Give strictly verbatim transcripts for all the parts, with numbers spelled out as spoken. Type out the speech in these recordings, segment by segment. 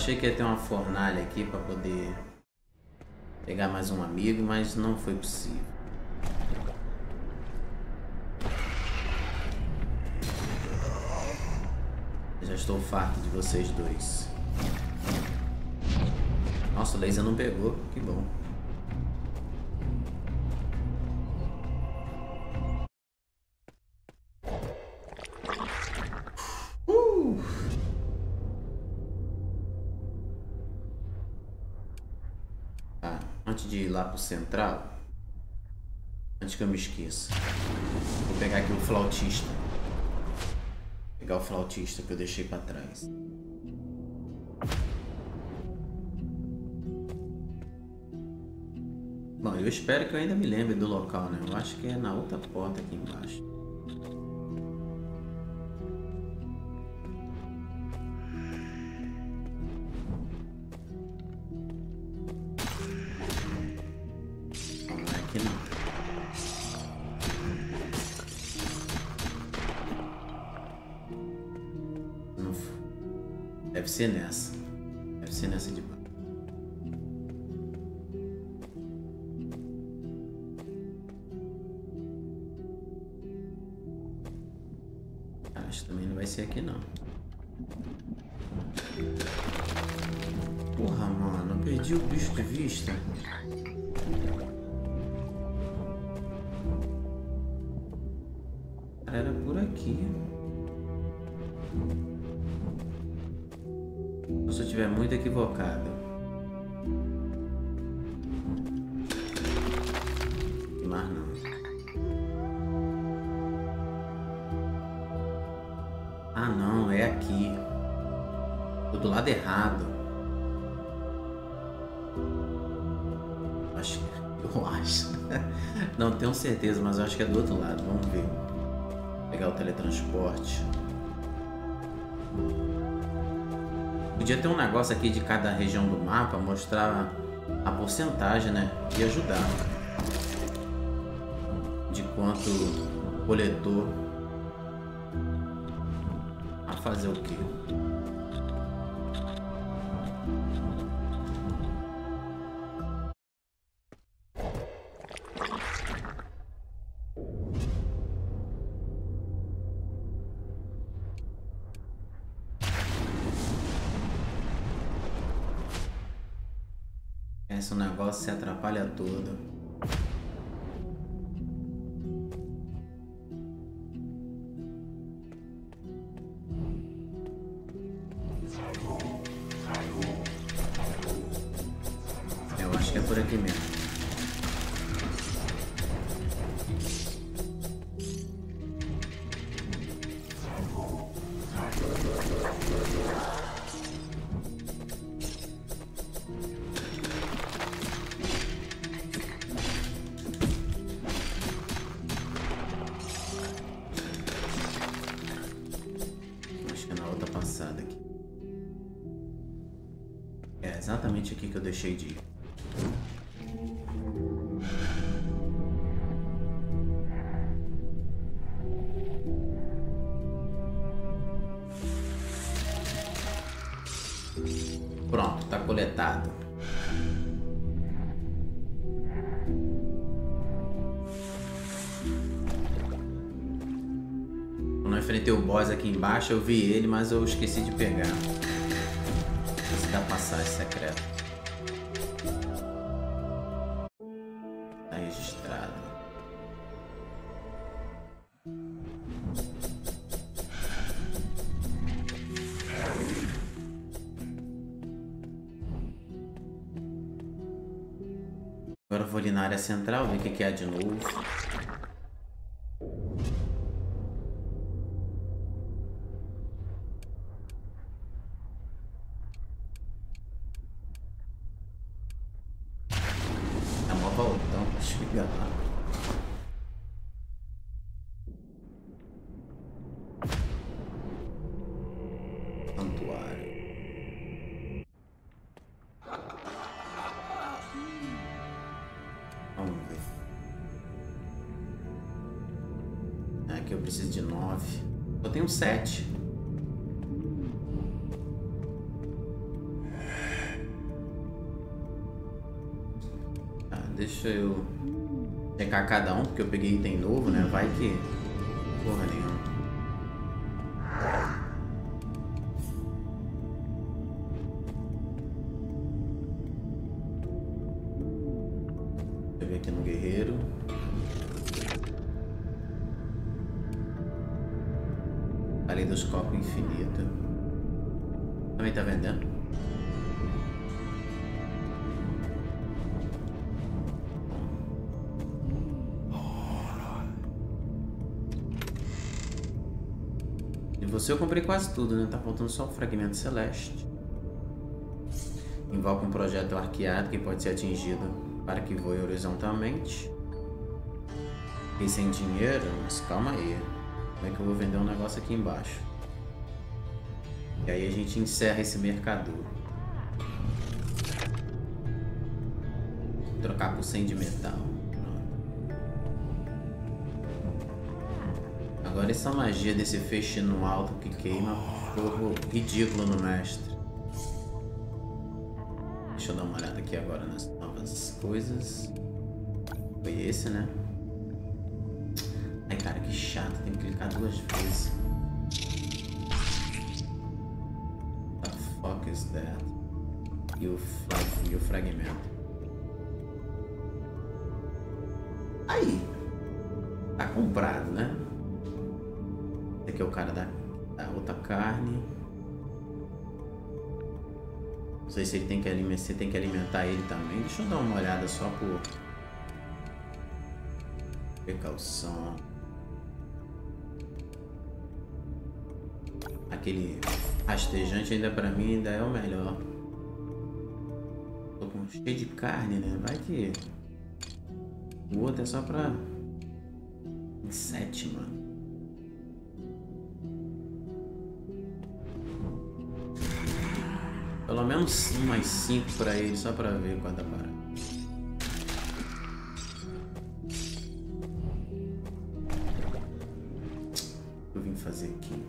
achei que ia ter uma fornalha aqui para poder pegar mais um amigo, mas não foi possível. Eu já estou farto de vocês dois. Nossa, o laser não pegou, que bom. Uh! Tá, antes de ir lá pro central, antes que eu me esqueça, vou pegar aqui o flautista. Vou pegar o flautista que eu deixei pra trás. Bom, eu espero que eu ainda me lembre do local, né? Eu acho que é na outra porta aqui embaixo. Não é aqui não. Não foi. Deve ser nessa. Deve ser nessa de baixo. Acho que também não vai ser aqui não. Porra, mano, eu perdi o bicho de vista. Era por aqui. Se eu estiver muito equivocado. Mas não. Ah não, é aqui. Tô do lado errado. Acho que... Eu acho. Não tenho certeza, mas eu acho que é do outro lado. Vamos ver. Vou pegar o teletransporte. Podia ter um negócio aqui de cada região do mapa, mostrar a porcentagem, né? E ajudar. De quanto o coletor a fazer o quê? Esse negócio se atrapalha todo. Eu acho que é por aqui mesmo. Aqui. É exatamente aqui que eu deixei de ir. Pronto, tá coletado. Quando eu enfrentei o boss aqui embaixo, eu vi ele, mas eu esqueci de pegar. Esse da passagem secreta. Tá registrado. Agora eu vou ali na área central, ver o que que há de novo. É uma voltão pra chegar lá. Santuário. Vamos ver. Aqui eu preciso de nove. Eu tenho sete. Deixa eu checar cada um, porque eu peguei item novo, né? Vai que... Porra nenhuma. Deixa eu ver aqui no guerreiro. Caleidoscópio infinito. Também tá vendendo? De você eu comprei quase tudo, né? Tá faltando só o fragmento celeste. Invoca um projétil arqueado que pode ser atingido para que voe horizontalmente. Fiquei sem dinheiro, mas calma aí. Como é que eu vou vender um negócio aqui embaixo? E aí a gente encerra esse mercador. Trocar por cem de metal. Pronto. Agora essa magia desse feixe no alto que queima ficou ridículo no mestre. Deixa eu dar uma olhada aqui agora nas novas coisas. Foi esse, né? Ai, cara, que chato. Tem que clicar duas vezes. What the fuck is that? E o, e o fragmento. Aí. Tá comprado, né? Esse aqui é o cara da, da outra carne. Não sei se ele tem que alimentar, você tem que alimentar ele também. Deixa eu dar uma olhada só por precaução. Aquele rastejante ainda pra mim ainda é o melhor. Tô com cheio de carne, né? Vai que o outro é só pra sete, mano. Pelo menos mais cinco pra ele, só pra ver quanta parada. O que eu vim fazer aqui?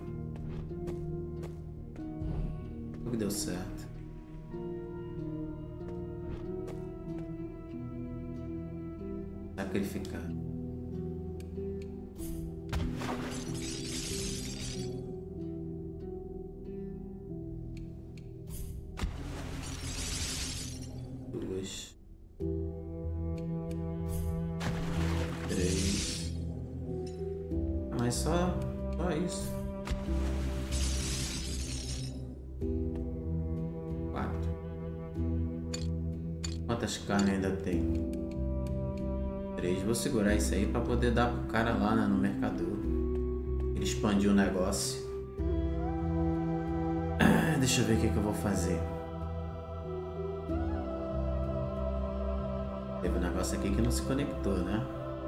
O que deu certo? Sacrificar. Duas. Três. Mas só, só isso. Quatro. Quantas carnes ainda tem? Três. Vou segurar isso aí pra poder dar pro cara lá, né, no mercador. Ele expandiu o negócio. Ah, deixa eu ver o que, que eu vou fazer. Teve um negócio aqui que não se conectou, né?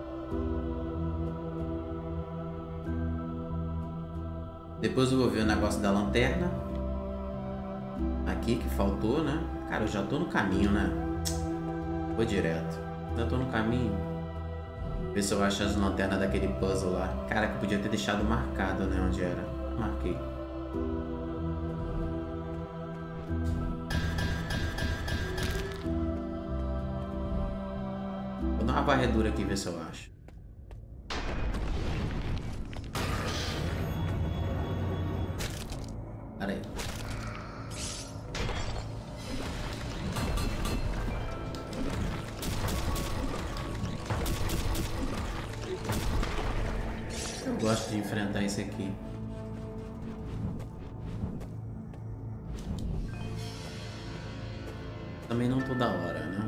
Depois eu vou ver o negócio da lanterna. Aqui que faltou, né? Cara, eu já tô no caminho, né? Vou direto. Já tô no caminho. Ver se eu acho as lanternas daquele puzzle lá. Cara, que eu podia ter deixado marcado, né? Onde era. Marquei. Vou dar uma varredura aqui, ver se eu acho. Pera aí. Eu gosto de enfrentar esse aqui. Também não toda hora, né?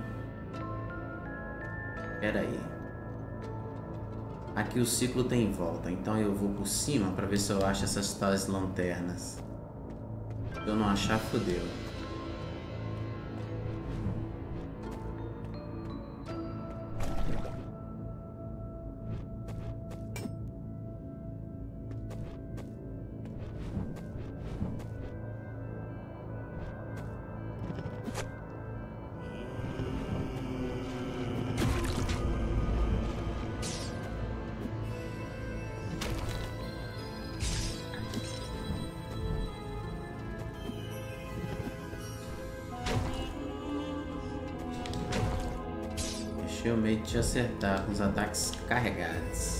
Pera aí. Aqui o ciclo tem volta, então eu vou por cima para ver se eu acho essas tais lanternas. Se eu não achar, fodeu. Tinha medo de te acertar com os ataques carregados.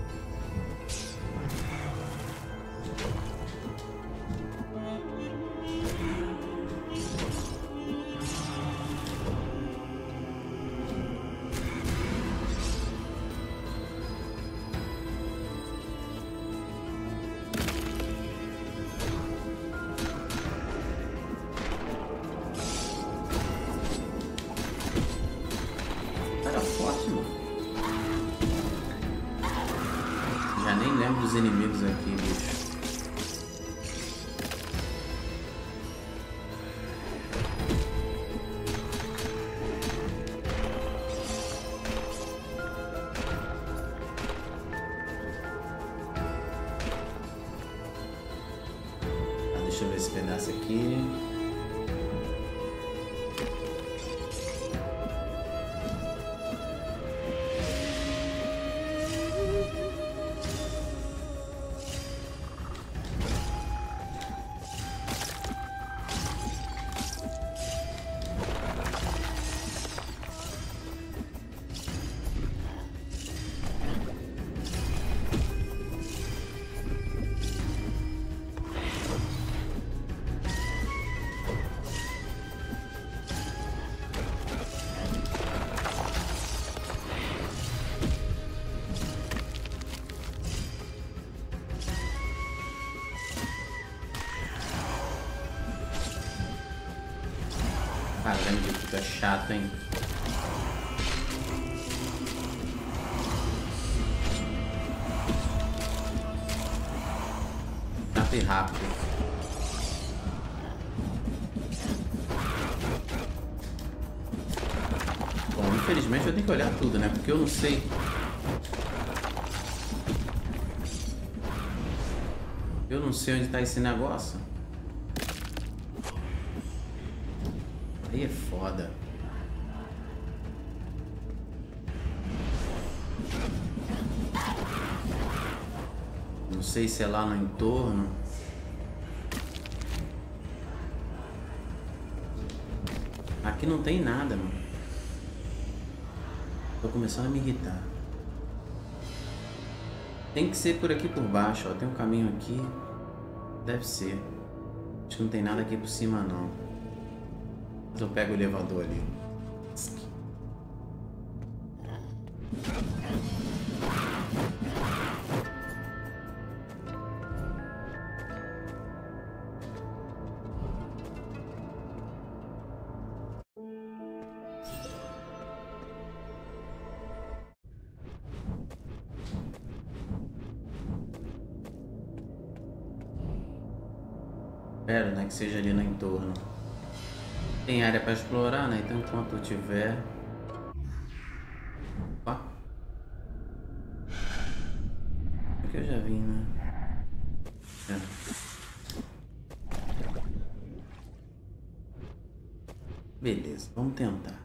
Os inimigos aqui, bicho. Ah, deixa eu ver esse pedaço aqui. Caramba, que fica chato, hein? Chato e rápido. Bom, infelizmente eu tenho que olhar tudo, né? Porque eu não sei. Eu não sei onde tá esse negócio. Aí é foda. Não sei se é lá no entorno. Aqui não tem nada, mano. Tô começando a me irritar. Tem que ser por aqui por baixo, ó. Tem um caminho aqui. Deve ser. Acho que não tem nada aqui por cima, não. Mas eu pego o elevador ali. Espero, né, que seja ali no entorno. Tem área para explorar, né? Então enquanto eu tiver... Opa! Aqui eu já vim, né? É. Beleza, vamos tentar.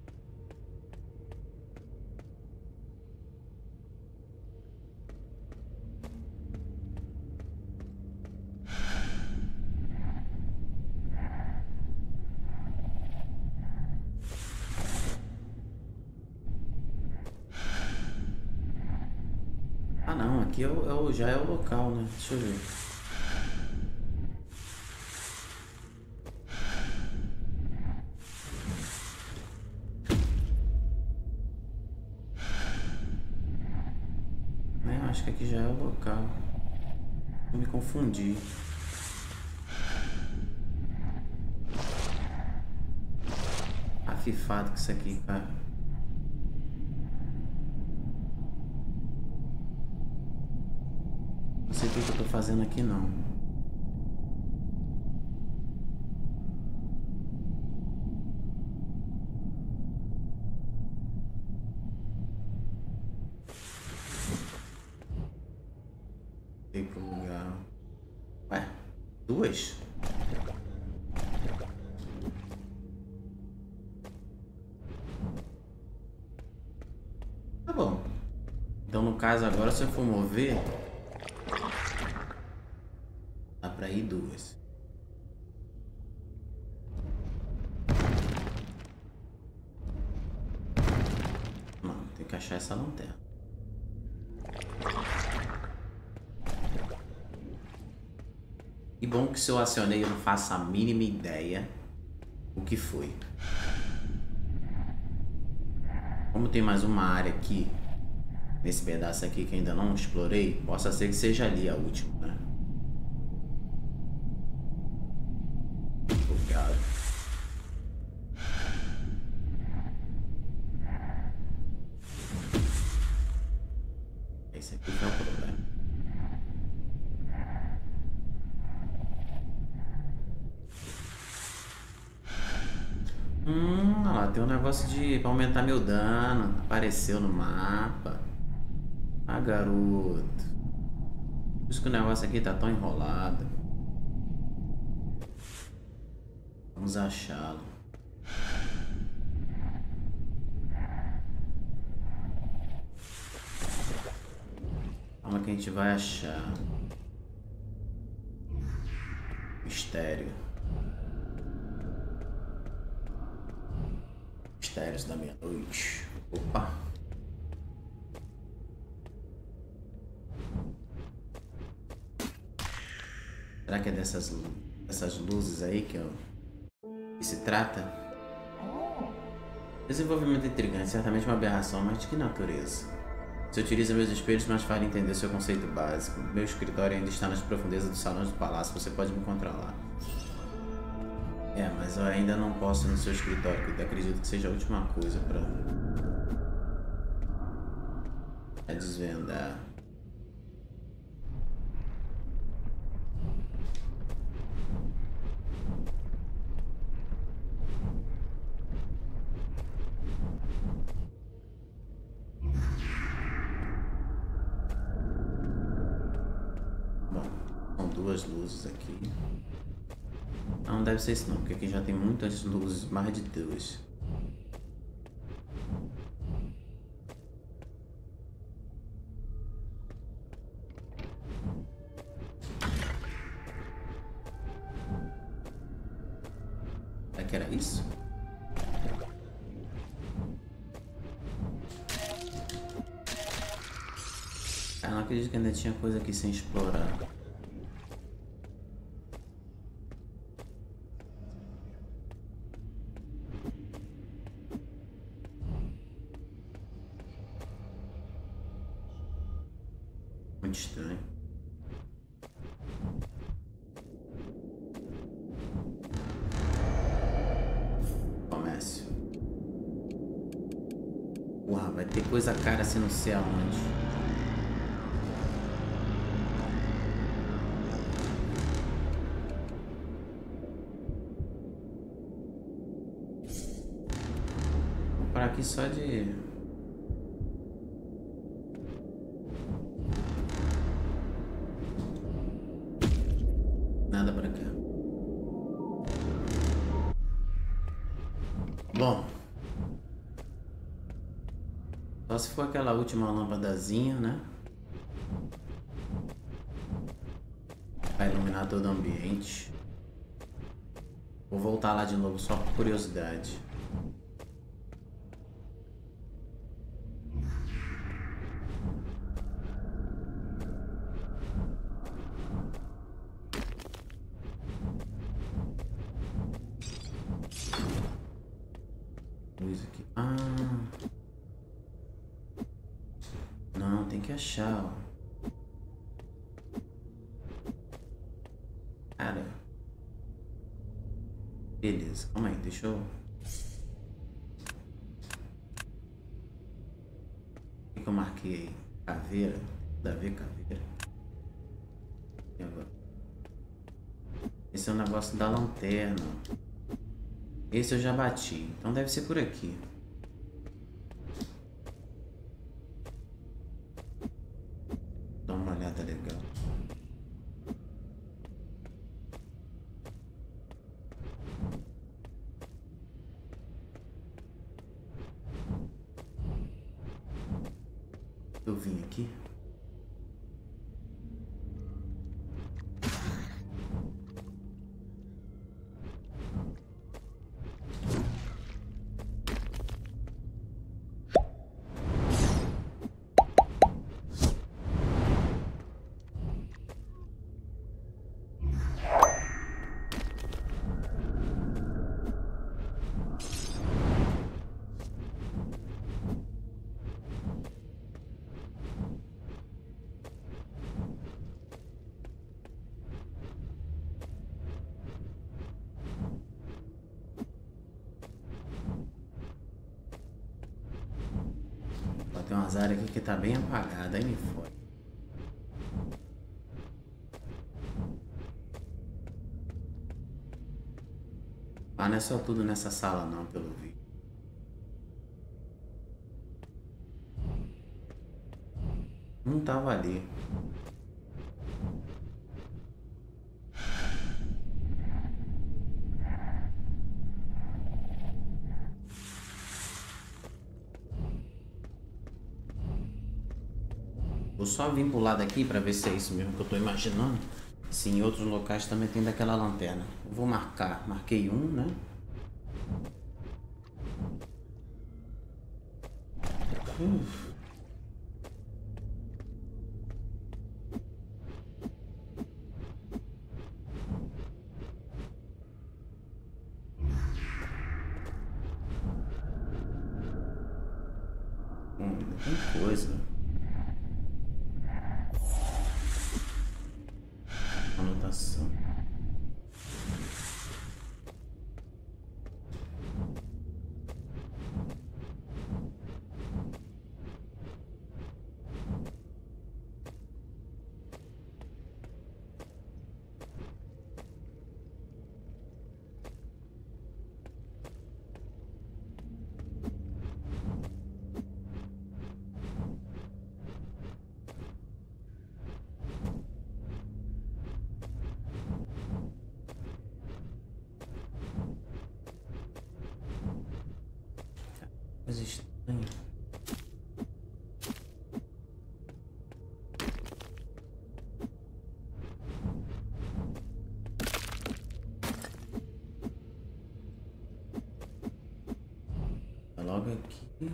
Ah não, aqui é o, é o, já é o local, né? Deixa eu ver. É, acho que aqui já é o local. Eu me confundi. Afifado com isso aqui, cara. Não sei o que eu tô fazendo aqui, não. Tem pro lugar. Ué, duas? Tá bom. Então, no caso, agora, se eu for mover, dá pra ir duas. Tem que achar essa lanterna. E bom que se eu acionei eu não faço a mínima ideia o que foi. Como tem mais uma área aqui, nesse pedaço aqui que ainda não explorei, possa ser que seja ali a última, né? Obrigado. Esse aqui que é o problema. Hum, olha lá, tem um negócio de pra aumentar meu dano. Apareceu no mapa. Ah, garoto. Por isso que o negócio aqui tá tão enrolado. Vamos achá-lo. Calma que a gente vai achar. Mistério. Mistérios da meia-noite. Opa! Será que é dessas, dessas luzes aí que, eu, que se trata? Desenvolvimento intrigante, certamente uma aberração, mas de que natureza? Você utiliza meus espelhos, mas fale entender seu conceito básico. Meu escritório ainda está nas profundezas dos salões do palácio, você pode me encontrar lá. É, mas eu ainda não posso ir no seu escritório, porque eu acredito que seja a última coisa pra... pra desvendar. Bom, são duas luzes aqui. Não deve ser isso não, porque aqui já tem muitas luzes, mais de duas. Será que era isso? Ah, não acredito que ainda tinha coisa aqui sem explorar. Muito estranho. Comércio. Uau, vai ter coisa cara assim não sei aonde. Vou parar aqui só de... Nada pra cá. Bom. Só se for aquela última lâmpadazinha, né? Vai iluminar todo o ambiente. Vou voltar lá de novo só por curiosidade. Luz aqui. Ah. Não, tem que achar, ó. Cara. Beleza, calma aí, deixa eu... O que, que eu marquei aí? Caveira? Dá a ver caveira? E agora? Esse é o negócio da lanterna. Esse eu já bati, então deve ser por aqui. Dá uma olhada legal. Eu vim aqui. umas áreas aqui que tá bem apagada, aí me fode. Ah, não é só tudo nessa sala não, pelo vídeo. Não tava ali. Vou só vir pro lado aqui pra ver se é isso mesmo que eu tô imaginando. Se em outros locais também tem daquela lanterna. Eu vou marcar. Marquei um, né? Uf. Hum, tem coisa. Anotação. Coisa estranha. Tá logo aqui.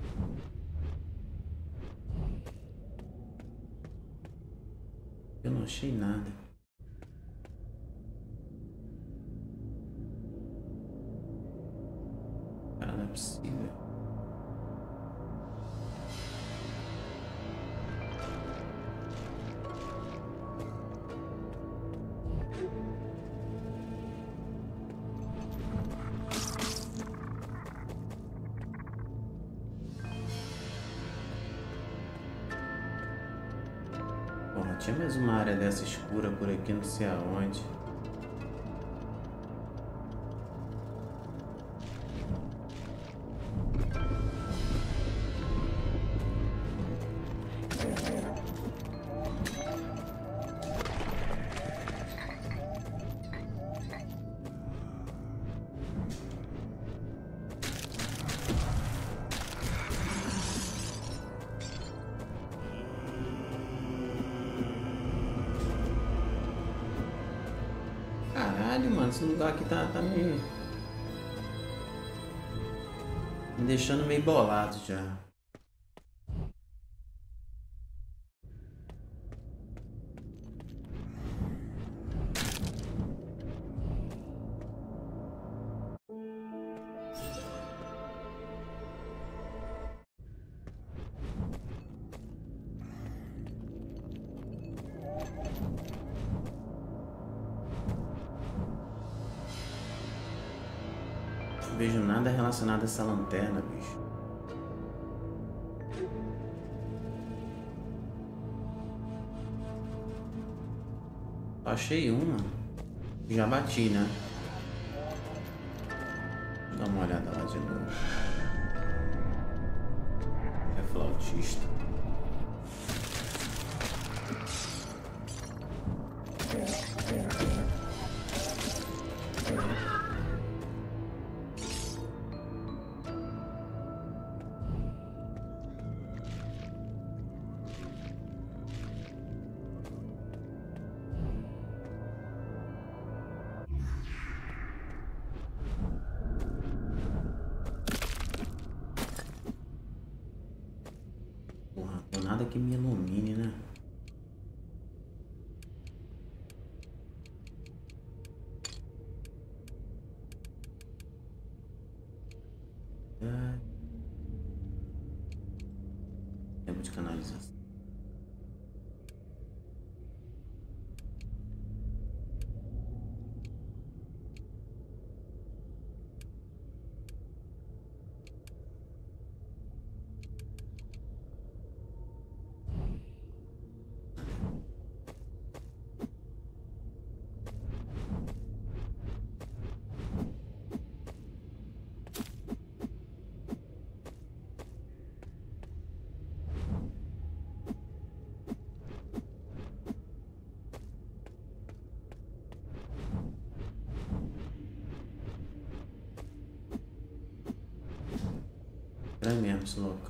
Eu não achei nada. Cara, não é possível. Porra, tinha mais uma área dessa escura por aqui, não sei aonde. Caralho, mano, esse lugar aqui tá, tá meio... me deixando meio bolado já. Não vejo nada relacionado a essa lanterna, bicho. Só achei uma. Já bati, né? Vou dar uma olhada lá de novo. É flautista. Porra, não nada que me ilumine, né? Ah. Tempo de canalização. estranho mesmo esse local.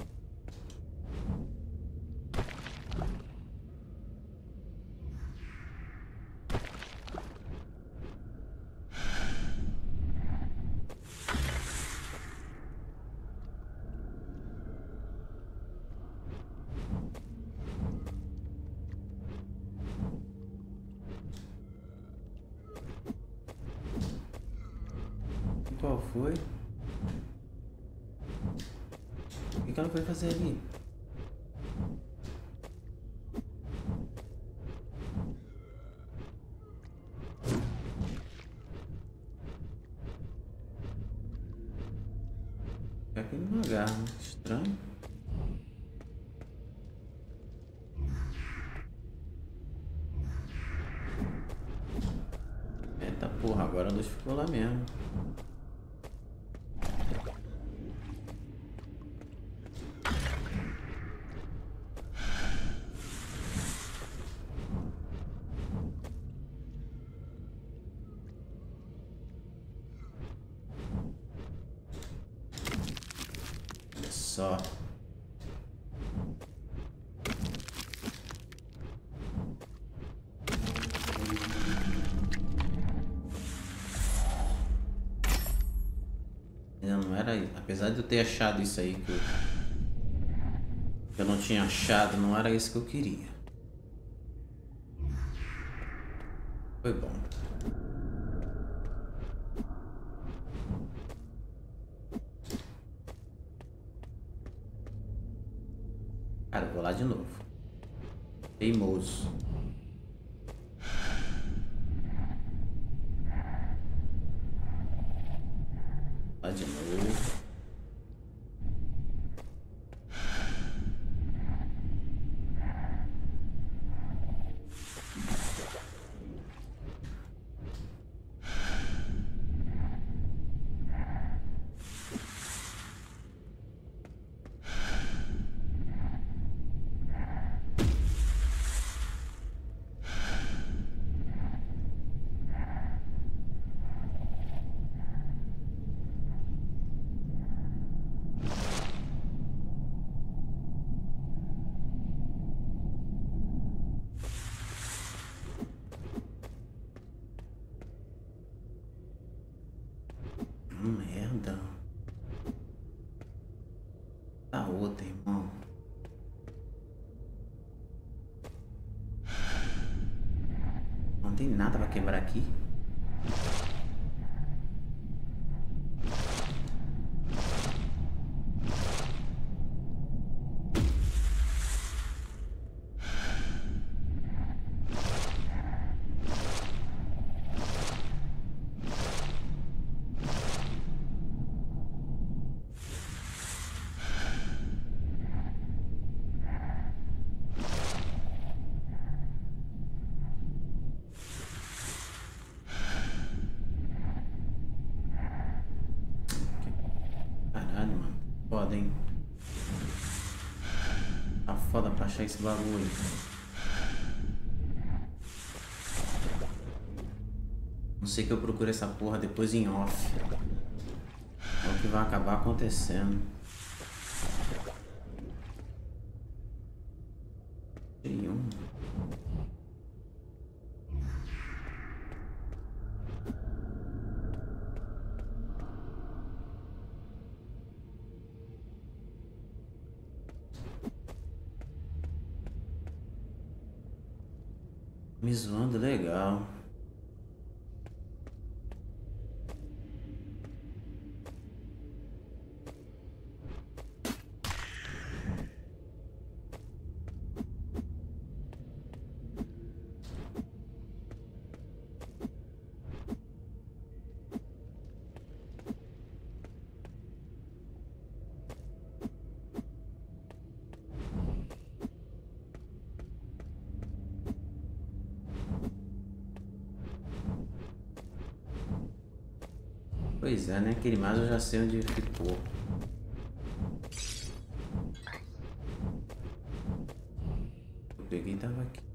Qual foi? O que ela foi fazer ali? Fica aqui no lugar, né? Estranho. Eita porra, agora a luz ficou lá mesmo. Só. Não, não era isso. Apesar de eu ter achado isso aí que eu, que eu não tinha achado, não era isso que eu queria. Foi bom. Cara, eu vou lá de novo. Teimoso. Lá de novo. Merda. Tá outra, irmão. Não tem nada pra quebrar aqui. Foda, hein? Tá foda pra achar esse bagulho. Não sei que eu procuro essa porra depois em off. É o que vai acabar acontecendo. Tem um. Me zoando legal. Pois é, né? Aquele mais eu já sei onde ficou. Eu peguei e tava aqui.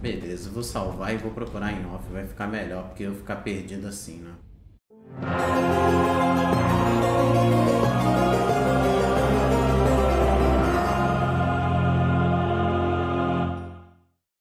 Beleza, vou salvar e vou procurar em off. Vai ficar melhor, porque eu ficar perdido assim, né?